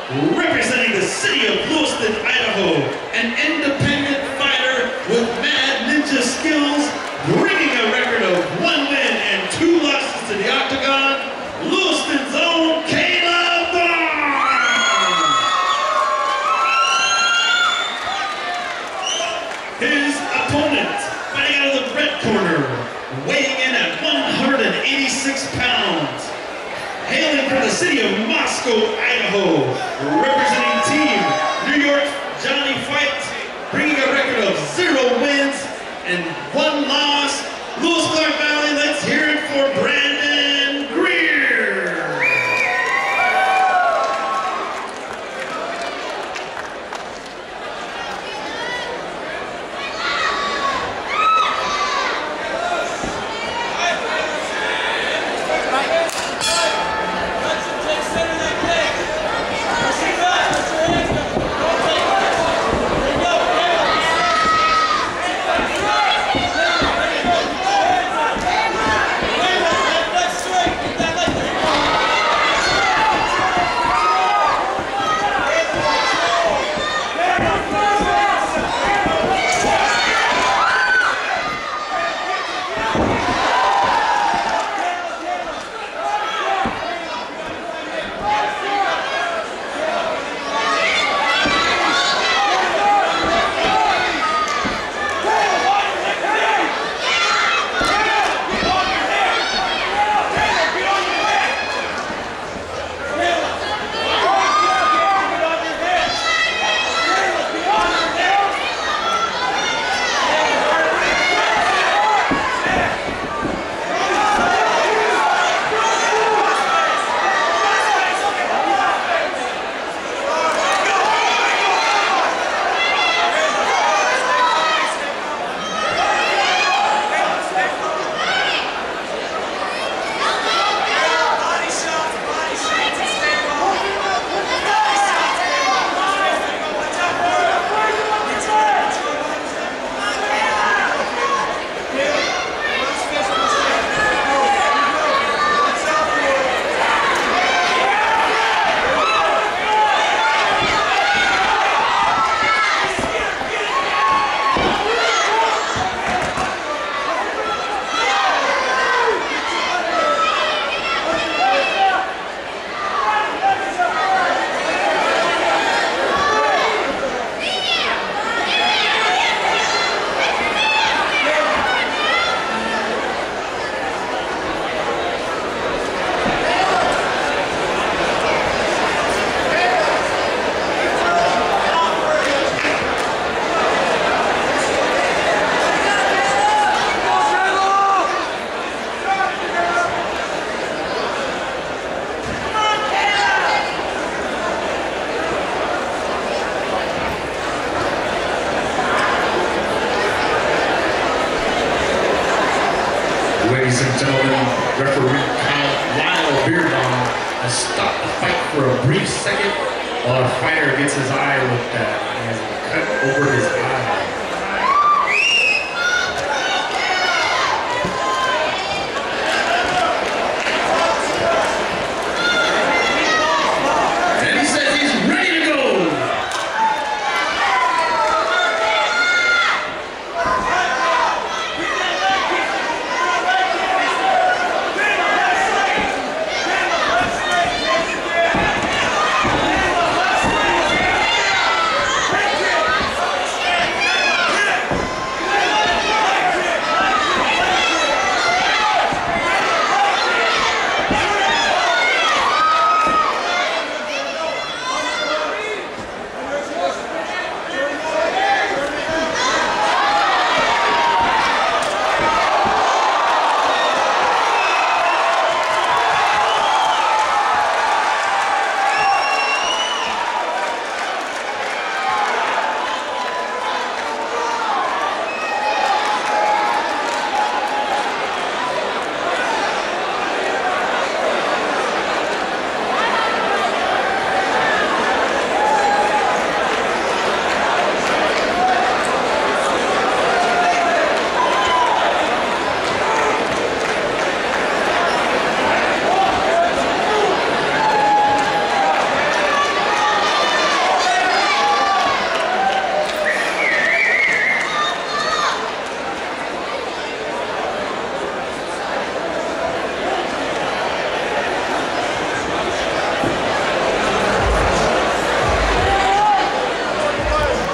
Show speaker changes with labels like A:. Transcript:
A: representing the city of Lewiston, Idaho, an independent fighter with mad ninja skills, bringing a record of 1 win and 2 losses to the octagon, Lewiston's own Caleb Vaughn. His opponent, fighting out of the red corner, weighing in at 186 pounds, hailing from the city of Moscow, Idaho, representing Team New York Johnny Fight, bringing a record of 0 wins and 1 loss. Lewis Clark Valley, let's hear it for Brandon Greer.
B: Ladies and gentlemen, referee Lyle Beardon has stopped the fight for a brief second while our fighter gets his eye looked at. He has a cut over his eye.